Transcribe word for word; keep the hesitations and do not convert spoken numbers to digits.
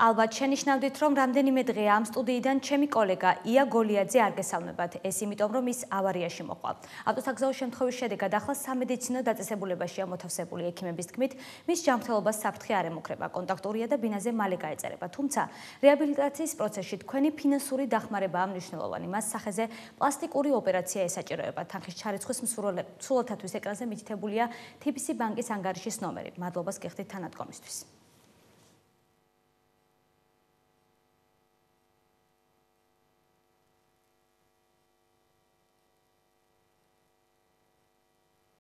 ალბათ შენიშნავდით, რომ რამდენიმე დღეა ამ სტუდიიდან ჩემი კოლეგა ია გოლიაძე არ გესალმებათ. ეს იმიტომ, რომ ის ავარიაში მოჰყვა. ავტოსაგზაო შემთხვევის შედეგად ახლა სამედიცინო დაწესებულებაშია მოთავსებული ექიმების თქმით, მის ჯანმრთელობას საფრთხე არ ემუქრება, კონტაქტურია და ბინაზე მალე გაეწერება. თუმცა, რეაბილიტაციის პროცესში თქვენი ფინანსური დახმარებაა მნიშვნელოვანი. მას სახეზე პლასტიკური ოპერაცია ესაჭიროება. თანხის ჩარიცხვის მსურველთათვის ეკრანზე მითითებულია თი ბი სი ბანკის ანგარიშის ნომერი. მადლობას გიხდით თანადგომისთვის.